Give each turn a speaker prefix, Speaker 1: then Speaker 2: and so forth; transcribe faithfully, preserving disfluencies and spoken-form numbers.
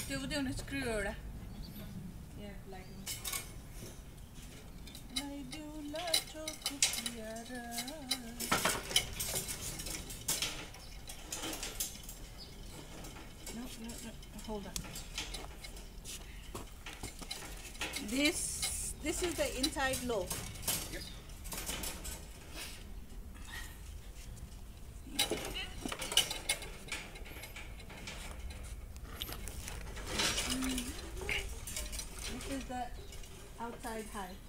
Speaker 1: त्यो उदय screw एउटा यहाँ लाग्नु लाइदिउला चोखो प्यारा no no no hold on this this is the inside loaf.
Speaker 2: Yep.
Speaker 1: This is the outside high.